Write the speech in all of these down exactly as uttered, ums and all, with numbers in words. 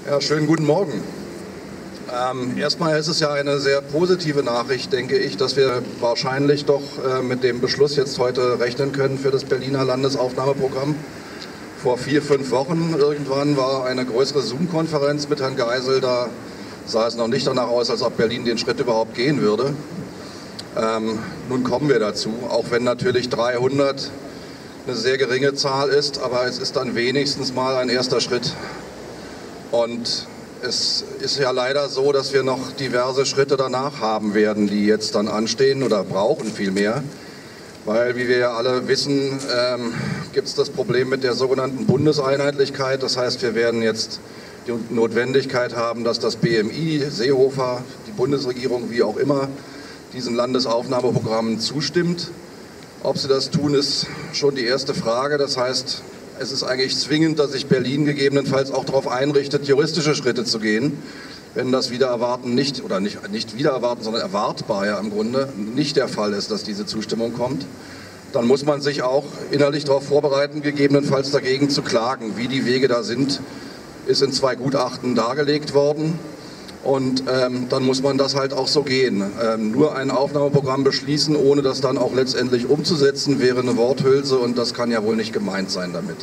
Ja, schönen guten Morgen. Ähm, erstmal ist es ja eine sehr positive Nachricht, denke ich, dass wir wahrscheinlich doch äh, mit dem Beschluss jetzt heute rechnen können für das Berliner Landesaufnahmeprogramm. Vor vier, fünf Wochen irgendwann war eine größere Zoom-Konferenz mit Herrn Geisel. Da sah es noch nicht danach aus, als ob Berlin den Schritt überhaupt gehen würde. Ähm, nun kommen wir dazu, auch wenn natürlich dreihundert eine sehr geringe Zahl ist, aber es ist dann wenigstens mal ein erster Schritt. Und es ist ja leider so, dass wir noch diverse Schritte danach haben werden, die jetzt dann anstehen oder brauchen vielmehr. Weil, wie wir ja alle wissen, ähm, gibt es das Problem mit der sogenannten Bundeseinheitlichkeit. Das heißt, wir werden jetzt die Notwendigkeit haben, dass das B M I, Seehofer, die Bundesregierung, wie auch immer, diesen Landesaufnahmeprogrammen zustimmt. Ob sie das tun, ist schon die erste Frage. Das heißt, es ist eigentlich zwingend, dass sich Berlin gegebenenfalls auch darauf einrichtet, juristische Schritte zu gehen. Wenn das wider Erwarten nicht, oder nicht, nicht wider Erwarten, sondern erwartbar ja im Grunde nicht der Fall ist, dass diese Zustimmung kommt, dann muss man sich auch innerlich darauf vorbereiten, gegebenenfalls dagegen zu klagen. Wie die Wege da sind, ist in zwei Gutachten dargelegt worden. Und ähm, dann muss man das halt auch so gehen. Ähm, nur ein Aufnahmeprogramm beschließen, ohne das dann auch letztendlich umzusetzen, wäre eine Worthülse und das kann ja wohl nicht gemeint sein damit.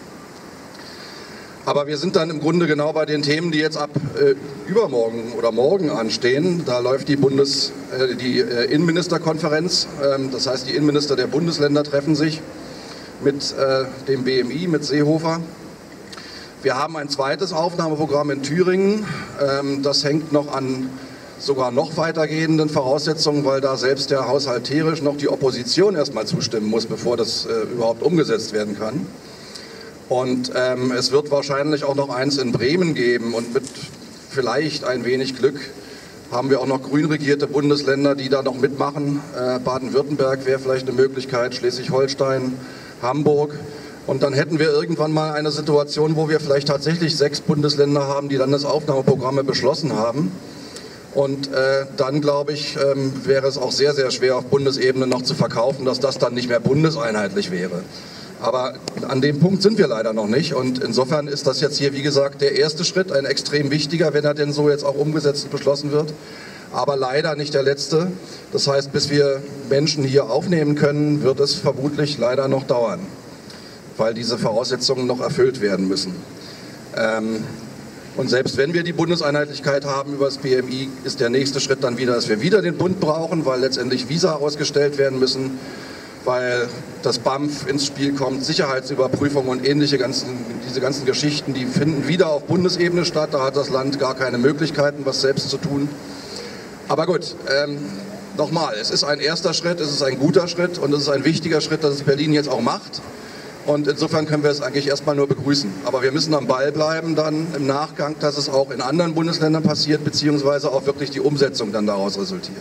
Aber wir sind dann im Grunde genau bei den Themen, die jetzt ab äh, übermorgen oder morgen anstehen. Da läuft die, Bundes, äh, die äh, Innenministerkonferenz, ähm, das heißt die Innenminister der Bundesländer treffen sich mit äh, dem B M I, mit Seehofer. Wir haben ein zweites Aufnahmeprogramm in Thüringen. Das hängt noch an sogar noch weitergehenden Voraussetzungen, weil da selbst ja haushalterisch noch die Opposition erstmal zustimmen muss, bevor das überhaupt umgesetzt werden kann. Und ähm, es wird wahrscheinlich auch noch eins in Bremen geben und mit vielleicht ein wenig Glück haben wir auch noch grün regierte Bundesländer, die da noch mitmachen. Äh, Baden-Württemberg wäre vielleicht eine Möglichkeit, Schleswig-Holstein, Hamburg. Und dann hätten wir irgendwann mal eine Situation, wo wir vielleicht tatsächlich sechs Bundesländer haben, die Landesaufnahmeprogramme beschlossen haben. Und äh, dann, glaube ich, ähm, wäre es auch sehr, sehr schwer auf Bundesebene noch zu verkaufen, dass das dann nicht mehr bundeseinheitlich wäre. Aber an dem Punkt sind wir leider noch nicht. Und insofern ist das jetzt hier, wie gesagt, der erste Schritt, ein extrem wichtiger, wenn er denn so jetzt auch umgesetzt und beschlossen wird. Aber leider nicht der letzte. Das heißt, bis wir Menschen hier aufnehmen können, wird es vermutlich leider noch dauern, weil diese Voraussetzungen noch erfüllt werden müssen. Ähm, und selbst wenn wir die Bundeseinheitlichkeit haben über das B M I, ist der nächste Schritt dann wieder, dass wir wieder den Bund brauchen, weil letztendlich Visa ausgestellt werden müssen, weil das B A M F ins Spiel kommt, Sicherheitsüberprüfung und ähnliche ganzen, diese ganzen Geschichten, die finden wieder auf Bundesebene statt. Da hat das Land gar keine Möglichkeiten, was selbst zu tun. Aber gut, ähm, nochmal, es ist ein erster Schritt, es ist ein guter Schritt und es ist ein wichtiger Schritt, dass es Berlin jetzt auch macht. Und insofern können wir es eigentlich erstmal nur begrüßen. Aber wir müssen am Ball bleiben dann im Nachgang, dass es auch in anderen Bundesländern passiert, beziehungsweise auch wirklich die Umsetzung dann daraus resultiert.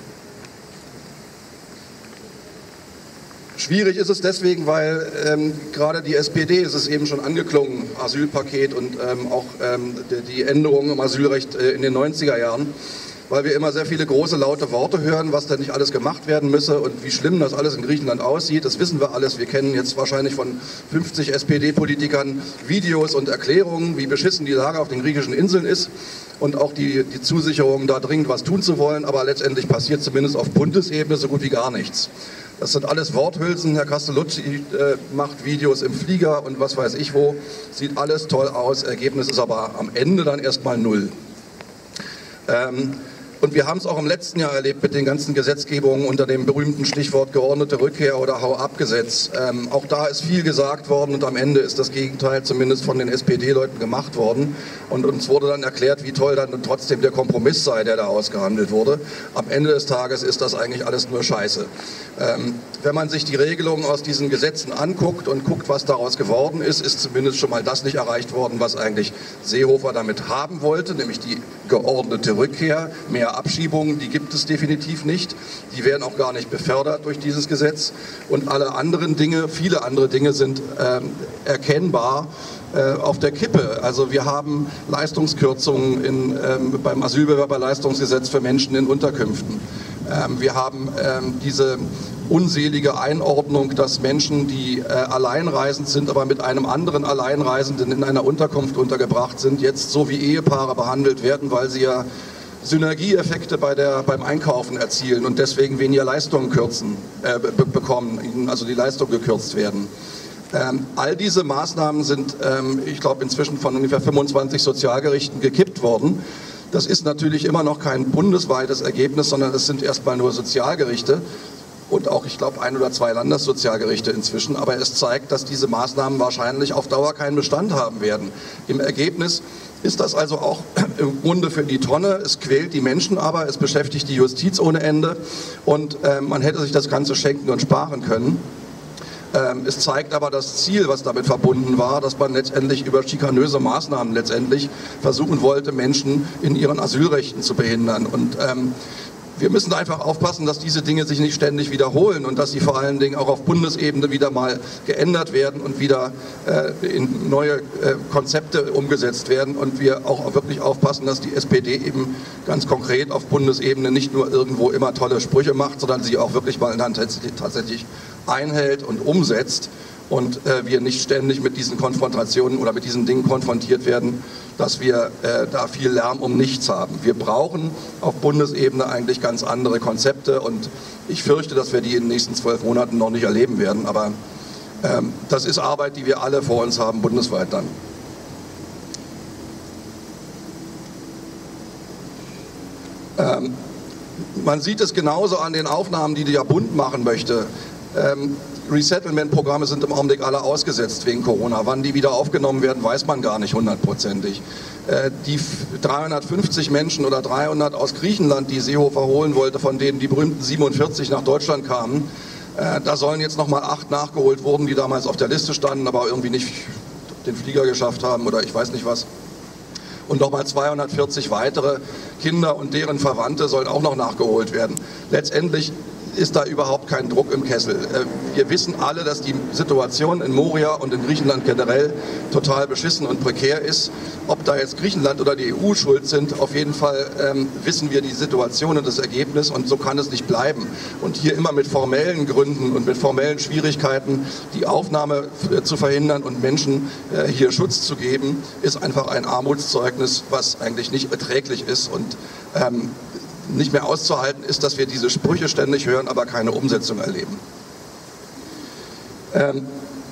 Schwierig ist es deswegen, weil ähm, gerade die S P D, ist es eben schon angeklungen, Asylpaket und ähm, auch ähm, die, die Änderungen im Asylrecht äh, in den neunziger Jahren, weil wir immer sehr viele große, laute Worte hören, was da nicht alles gemacht werden müsse und wie schlimm das alles in Griechenland aussieht. Das wissen wir alles. Wir kennen jetzt wahrscheinlich von fünfzig S P D-Politikern Videos und Erklärungen, wie beschissen die Lage auf den griechischen Inseln ist und auch die, die Zusicherung, da dringend was tun zu wollen. Aber letztendlich passiert zumindest auf Bundesebene so gut wie gar nichts. Das sind alles Worthülsen. Herr Castellucci äh, macht Videos im Flieger und was weiß ich wo. Sieht alles toll aus. Ergebnis ist aber am Ende dann erstmal null. Ähm, Und wir haben es auch im letzten Jahr erlebt mit den ganzen Gesetzgebungen unter dem berühmten Stichwort geordnete Rückkehr oder Hau-ab-Gesetz. Ähm, auch da ist viel gesagt worden und am Ende ist das Gegenteil zumindest von den S P D-Leuten gemacht worden. Und uns wurde dann erklärt, wie toll dann trotzdem der Kompromiss sei, der da ausgehandelt wurde. Am Ende des Tages ist das eigentlich alles nur Scheiße. Ähm, wenn man sich die Regelungen aus diesen Gesetzen anguckt und guckt, was daraus geworden ist, ist zumindest schon mal das nicht erreicht worden, was eigentlich Seehofer damit haben wollte, nämlich die geordnete Rückkehr, mehr Abschiebungen, die gibt es definitiv nicht. Die werden auch gar nicht befördert durch dieses Gesetz. Und alle anderen Dinge, viele andere Dinge sind ähm, erkennbar äh, auf der Kippe. Also wir haben Leistungskürzungen in, ähm, beim Asylbewerberleistungsgesetz für Menschen in Unterkünften. Ähm, wir haben ähm, diese unselige Einordnung, dass Menschen, die äh, alleinreisend sind, aber mit einem anderen Alleinreisenden in einer Unterkunft untergebracht sind, jetzt so wie Ehepaare behandelt werden, weil sie ja Synergieeffekte bei der, beim Einkaufen erzielen und deswegen weniger Leistungen kürzen, äh, be bekommen, ihnen also die Leistung gekürzt werden. Ähm, all diese Maßnahmen sind, ähm, ich glaube, inzwischen von ungefähr fünfundzwanzig Sozialgerichten gekippt worden. Das ist natürlich immer noch kein bundesweites Ergebnis, sondern es sind erstmal nur Sozialgerichte und auch, ich glaube, ein oder zwei Landessozialgerichte inzwischen. Aber es zeigt, dass diese Maßnahmen wahrscheinlich auf Dauer keinen Bestand haben werden. Im Ergebnis ist das also auch im Grunde für die Tonne. Es quält die Menschen aber, es beschäftigt die Justiz ohne Ende und äh, man hätte sich das Ganze schenken und sparen können. Ähm, es zeigt aber das Ziel, was damit verbunden war, dass man letztendlich über schikanöse Maßnahmen letztendlich versuchen wollte, Menschen in ihren Asylrechten zu behindern. Und ähm, wir müssen einfach aufpassen, dass diese Dinge sich nicht ständig wiederholen und dass sie vor allen Dingen auch auf Bundesebene wieder mal geändert werden und wieder äh, in neue äh, Konzepte umgesetzt werden und wir auch wirklich aufpassen, dass die S P D eben ganz konkret auf Bundesebene nicht nur irgendwo immer tolle Sprüche macht, sondern sie auch wirklich mal dann tatsächlich einhält und umsetzt und äh, wir nicht ständig mit diesen Konfrontationen oder mit diesen Dingen konfrontiert werden, dass wir äh, da viel Lärm um nichts haben. Wir brauchen auf Bundesebene eigentlich ganz andere Konzepte und ich fürchte, dass wir die in den nächsten zwölf Monaten noch nicht erleben werden, aber ähm, das ist Arbeit, die wir alle vor uns haben, bundesweit dann. Ähm, man sieht es genauso an den Aufnahmen, die der Bund machen möchte. Ähm, Resettlement-Programme sind im Augenblick alle ausgesetzt wegen Corona. Wann die wieder aufgenommen werden, weiß man gar nicht hundertprozentig. Äh, die dreihundertfünfzig Menschen oder dreihundert aus Griechenland, die Seehofer holen wollte, von denen die berühmten siebenundvierzig nach Deutschland kamen, äh, da sollen jetzt nochmal acht nachgeholt wurden, die damals auf der Liste standen, aber irgendwie nicht den Flieger geschafft haben oder ich weiß nicht was. Und nochmal zweihundertvierzig weitere Kinder und deren Verwandte sollen auch noch nachgeholt werden. Letztendlich ist da überhaupt kein Druck im Kessel. Wir wissen alle, dass die Situation in Moria und in Griechenland generell total beschissen und prekär ist. Ob da jetzt Griechenland oder die E U schuld sind, auf jeden Fall ähm, wissen wir die Situation und das Ergebnis und so kann es nicht bleiben. Und hier immer mit formellen Gründen und mit formellen Schwierigkeiten die Aufnahme zu verhindern und Menschen äh, hier Schutz zu geben, ist einfach ein Armutszeugnis, was eigentlich nicht erträglich ist und ähm, nicht mehr auszuhalten ist, dass wir diese Sprüche ständig hören, aber keine Umsetzung erleben. Ähm,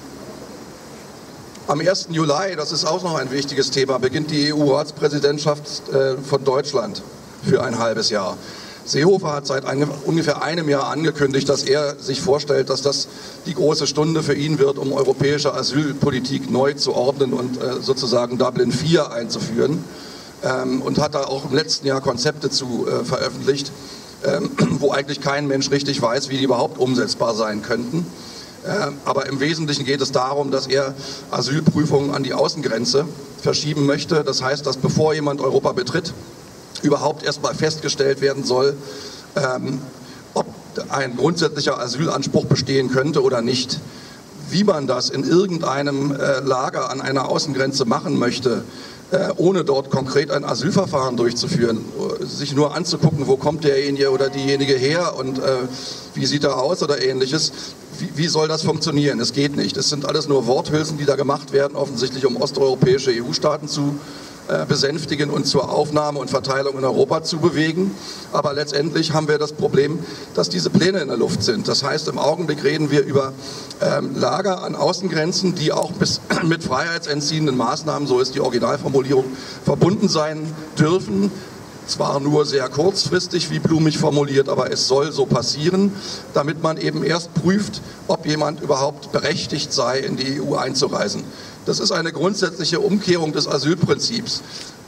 am ersten Juli, das ist auch noch ein wichtiges Thema, beginnt die E U-Ratspräsidentschaft äh, von Deutschland für ein halbes Jahr. Seehofer hat seit ein, ungefähr einem Jahr angekündigt, dass er sich vorstellt, dass das die große Stunde für ihn wird, um europäische Asylpolitik neu zu ordnen und äh, sozusagen Dublin vier einzuführen. Ähm, und hat da auch im letzten Jahr Konzepte zu äh, veröffentlicht, ähm, wo eigentlich kein Mensch richtig weiß, wie die überhaupt umsetzbar sein könnten. Äh, aber im Wesentlichen geht es darum, dass er Asylprüfungen an die Außengrenze verschieben möchte. Das heißt, dass bevor jemand Europa betritt, überhaupt erstmal festgestellt werden soll, ähm, ob ein grundsätzlicher Asylanspruch bestehen könnte oder nicht. Wie man das in irgendeinem äh, Lager an einer Außengrenze machen möchte, Äh, ohne dort konkret ein Asylverfahren durchzuführen, sich nur anzugucken, wo kommt derjenige oder diejenige her und äh, wie sieht er aus oder ähnliches. Wie, wie soll das funktionieren? Es geht nicht. Es sind alles nur Worthülsen, die da gemacht werden, offensichtlich um osteuropäische E U-Staaten zu äh, besänftigen und zur Aufnahme und Verteilung in Europa zu bewegen. Aber letztendlich haben wir das Problem, dass diese Pläne in der Luft sind. Das heißt, im Augenblick reden wir über ähm, Lager an Außengrenzen, die auch bis, mit freiheitsentziehenden Maßnahmen, so ist die Originalformulierung, verbunden sein dürfen. Zwar nur sehr kurzfristig, wie blumig formuliert, aber es soll so passieren, damit man eben erst prüft, ob jemand überhaupt berechtigt sei, in die E U einzureisen. Das ist eine grundsätzliche Umkehrung des Asylprinzips.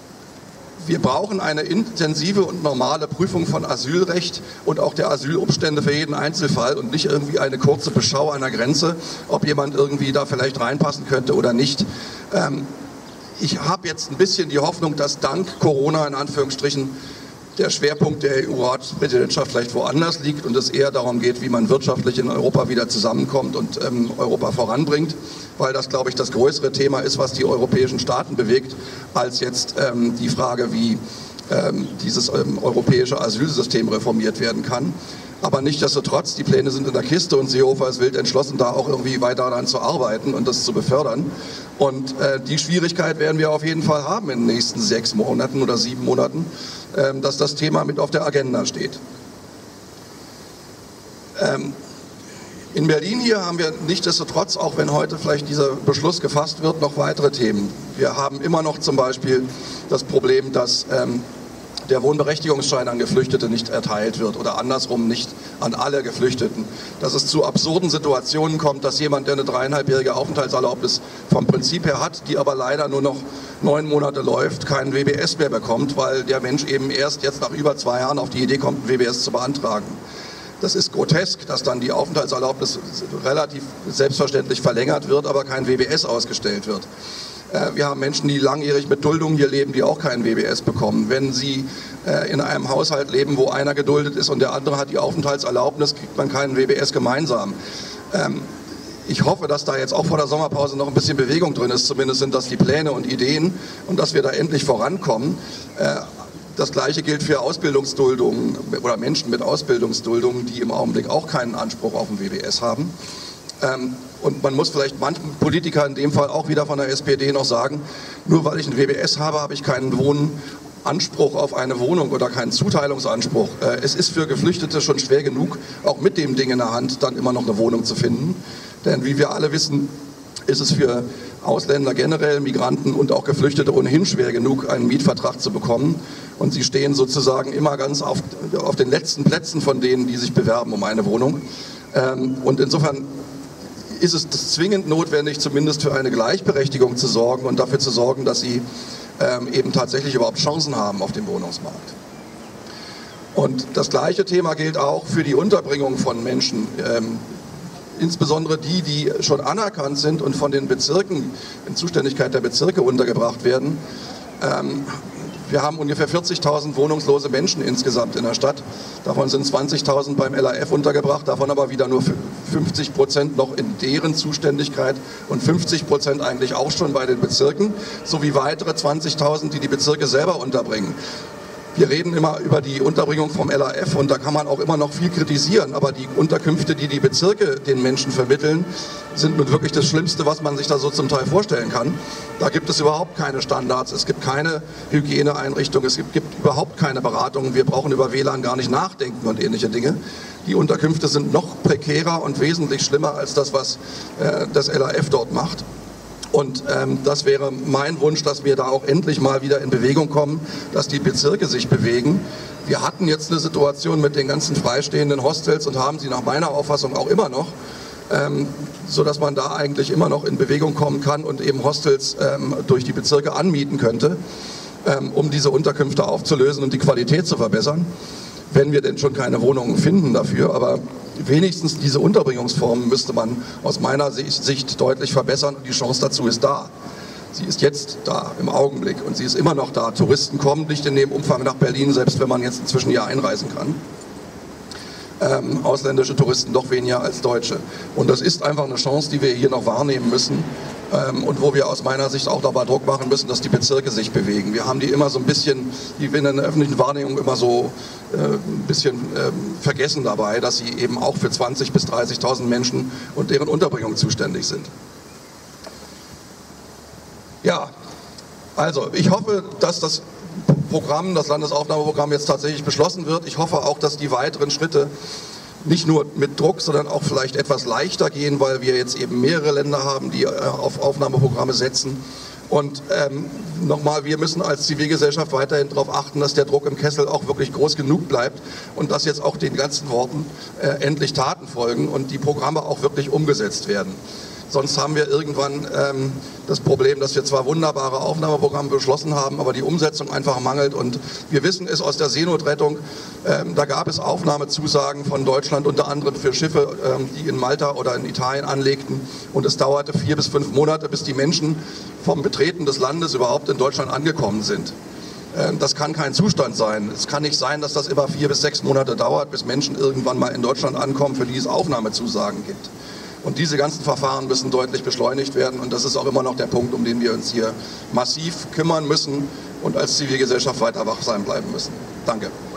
Wir brauchen eine intensive und normale Prüfung von Asylrecht und auch der Asylumstände für jeden Einzelfall und nicht irgendwie eine kurze Beschau an der Grenze, ob jemand irgendwie da vielleicht reinpassen könnte oder nicht. Ähm, ich habe jetzt ein bisschen die Hoffnung, dass dank Corona in Anführungsstrichen der Schwerpunkt der E U-Ratspräsidentschaft vielleicht woanders liegt und es eher darum geht, wie man wirtschaftlich in Europa wieder zusammenkommt und ähm, Europa voranbringt, weil das, glaube ich, das größere Thema ist, was die europäischen Staaten bewegt, als jetzt ähm, die Frage, wie ähm, dieses ähm, europäische Asylsystem reformiert werden kann. Aber nichtsdestotrotz, die Pläne sind in der Kiste und Seehofer ist wild entschlossen, da auch irgendwie weiter daran zu arbeiten und das zu befördern. Und äh, die Schwierigkeit werden wir auf jeden Fall haben in den nächsten sechs Monaten oder sieben Monaten, äh, dass das Thema mit auf der Agenda steht. Ähm, in Berlin hier haben wir nichtsdestotrotz, auch wenn heute vielleicht dieser Beschluss gefasst wird, noch weitere Themen. Wir haben immer noch zum Beispiel das Problem, dass ähm, der Wohnberechtigungsschein an Geflüchtete nicht erteilt wird oder andersrum nicht an alle Geflüchteten. Dass es zu absurden Situationen kommt, dass jemand, der eine dreieinhalbjährige Aufenthaltserlaubnis vom Prinzip her hat, die aber leider nur noch neun Monate läuft, keinen W B S mehr bekommt, weil der Mensch eben erst jetzt nach über zwei Jahren auf die Idee kommt, einen W B S zu beantragen. Das ist grotesk, dass dann die Aufenthaltserlaubnis relativ selbstverständlich verlängert wird, aber kein W B S ausgestellt wird. Wir haben Menschen, die langjährig mit Duldung hier leben, die auch keinen W B S bekommen. Wenn sie in einem Haushalt leben, wo einer geduldet ist und der andere hat die Aufenthaltserlaubnis, kriegt man keinen W B S gemeinsam. Ich hoffe, dass da jetzt auch vor der Sommerpause noch ein bisschen Bewegung drin ist. Zumindest sind das die Pläne und Ideen und dass wir da endlich vorankommen. Das Gleiche gilt für Ausbildungsduldungen oder Menschen mit Ausbildungsduldungen, die im Augenblick auch keinen Anspruch auf einen W B S haben. Und man muss vielleicht manchen Politikern in dem Fall auch wieder von der S P D noch sagen, nur weil ich einen W B S habe, habe ich keinen Wohnanspruch auf eine Wohnung oder keinen Zuteilungsanspruch. Es ist für Geflüchtete schon schwer genug, auch mit dem Ding in der Hand dann immer noch eine Wohnung zu finden. Denn wie wir alle wissen, ist es für Ausländer generell, Migranten und auch Geflüchtete ohnehin schwer genug, einen Mietvertrag zu bekommen. Und sie stehen sozusagen immer ganz auf, auf den letzten Plätzen von denen, die sich bewerben um eine Wohnung. Und insofern ist es zwingend notwendig, zumindest für eine Gleichberechtigung zu sorgen und dafür zu sorgen, dass sie ähm, eben tatsächlich überhaupt Chancen haben auf dem Wohnungsmarkt. Und das gleiche Thema gilt auch für die Unterbringung von Menschen, ähm, insbesondere die, die schon anerkannt sind und von den Bezirken, in Zuständigkeit der Bezirke untergebracht werden. Ähm, Wir haben ungefähr vierzigtausend wohnungslose Menschen insgesamt in der Stadt. Davon sind zwanzigtausend beim L A F untergebracht, davon aber wieder nur fünfzig Prozent noch in deren Zuständigkeit und fünfzig Prozent eigentlich auch schon bei den Bezirken, sowie weitere zwanzigtausend, die die Bezirke selber unterbringen. Wir reden immer über die Unterbringung vom L A F und da kann man auch immer noch viel kritisieren, aber die Unterkünfte, die die Bezirke den Menschen vermitteln, sind nun wirklich das Schlimmste, was man sich da so zum Teil vorstellen kann. Da gibt es überhaupt keine Standards, es gibt keine Hygieneeinrichtungen, es gibt, gibt überhaupt keine Beratungen, wir brauchen über W L A N gar nicht nachdenken und ähnliche Dinge. Die Unterkünfte sind noch prekärer und wesentlich schlimmer als das, was äh, das L A F dort macht. Und ähm, das wäre mein Wunsch, dass wir da auch endlich mal wieder in Bewegung kommen, dass die Bezirke sich bewegen. Wir hatten jetzt eine Situation mit den ganzen freistehenden Hostels und haben sie nach meiner Auffassung auch immer noch, ähm, sodass man da eigentlich immer noch in Bewegung kommen kann und eben Hostels ähm, durch die Bezirke anmieten könnte, ähm, um diese Unterkünfte aufzulösen und die Qualität zu verbessern, wenn wir denn schon keine Wohnungen finden dafür. Aber wenigstens diese Unterbringungsformen müsste man aus meiner Sicht deutlich verbessern und die Chance dazu ist da. Sie ist jetzt da im Augenblick und sie ist immer noch da. Touristen kommen nicht in dem Umfang nach Berlin, selbst wenn man jetzt inzwischen hier einreisen kann. Ähm, ausländische Touristen doch weniger als Deutsche. Und das ist einfach eine Chance, die wir hier noch wahrnehmen müssen ähm, und wo wir aus meiner Sicht auch dabei Druck machen müssen, dass die Bezirke sich bewegen. Wir haben die immer so ein bisschen, die werden in der öffentlichen Wahrnehmung immer so äh, ein bisschen äh, vergessen dabei, dass sie eben auch für zwanzigtausend bis dreißigtausend Menschen und deren Unterbringung zuständig sind. Ja, also ich hoffe, dass das Programm, das Landesaufnahmeprogramm jetzt tatsächlich beschlossen wird. Ich hoffe auch, dass die weiteren Schritte nicht nur mit Druck, sondern auch vielleicht etwas leichter gehen, weil wir jetzt eben mehrere Länder haben, die auf Aufnahmeprogramme setzen. Und ähm, nochmal, wir müssen als Zivilgesellschaft weiterhin darauf achten, dass der Druck im Kessel auch wirklich groß genug bleibt und dass jetzt auch den ganzen Worten äh, endlich Taten folgen und die Programme auch wirklich umgesetzt werden. Sonst haben wir irgendwann ähm, das Problem, dass wir zwar wunderbare Aufnahmeprogramme beschlossen haben, aber die Umsetzung einfach mangelt. Und wir wissen es aus der Seenotrettung, ähm, da gab es Aufnahmezusagen von Deutschland, unter anderem für Schiffe, ähm, die in Malta oder in Italien anlegten. Und es dauerte vier bis fünf Monate, bis die Menschen vom Betreten des Landes überhaupt in Deutschland angekommen sind. Ähm, das kann kein Zustand sein. Es kann nicht sein, dass das immer vier bis sechs Monate dauert, bis Menschen irgendwann mal in Deutschland ankommen, für die es Aufnahmezusagen gibt. Und diese ganzen Verfahren müssen deutlich beschleunigt werden und das ist auch immer noch der Punkt, um den wir uns hier massiv kümmern müssen und als Zivilgesellschaft weiter wachsam bleiben müssen. Danke.